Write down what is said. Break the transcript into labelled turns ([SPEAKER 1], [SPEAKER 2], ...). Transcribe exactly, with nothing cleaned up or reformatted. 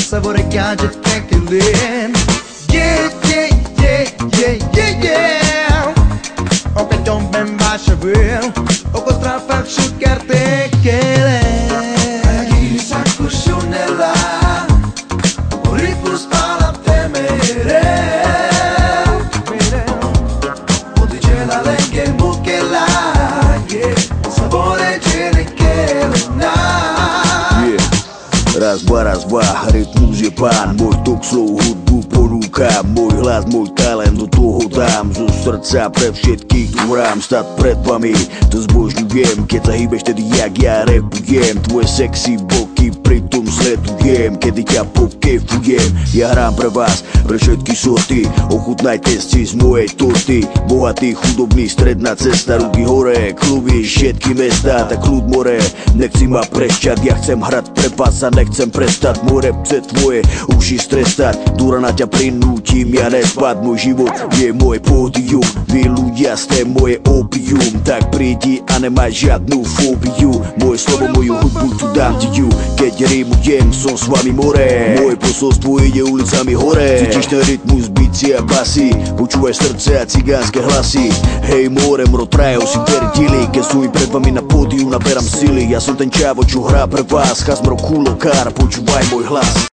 [SPEAKER 1] sabore chiage tranquillin. Yeah, yeah, yeah, yeah, yeah, yeah. Oké, dan ben waar ze wil. Ook al straf zoekerte kele. Aquí sacusionela. Orifus pala temere. Odigela lenge mukela. Yeah, sabore čene kelena.
[SPEAKER 2] Raz, dva, raz, dva, rytmus je pán. Môj tok slow hudbu ponúkam. Môj hlas, môj talent do toho dám. Zo srdca pre všetkých tu hrám. Stať pred vami, to zbožňujem. Keď sa hýbeš, tedy jak ja repujem. Tvoje sexy boky pritom sledujem. Kedy ťa pokefujem. Ja hrám pre vás, pre všetky sorty. Ochutnajte si z mojej torty. Bohatý, chudobný, stredná cesta. Ruky hore, kluby, všetky mesta. Tak kľud more, nechci ma prešťať. Ja chcem hrať pre vás a nechcem prestať. Môj rap chce tvoje uši strestať. Dura na ťa prinútim, ja nespať. Môj život je môj pódium. Vy ľudia ste moje opium. Tak prídi a nemaj žiadnu fóbiu. Moje slovo, moju hudbu tu dám ti ju. Keď rimujem, som s vami more. Moje posolstvo ide ulicami hore. Cítiš ten rytmus, bici a basy. Počúvaj srdce a cigánske hlasy. Hej more, mro trajo si verdili. Keď sú i pred vami na pódiu, naberám sily. Ja som ten čávo, čo hrá pre vás. Chaz mro kulo kár, počúvaj môj hlas.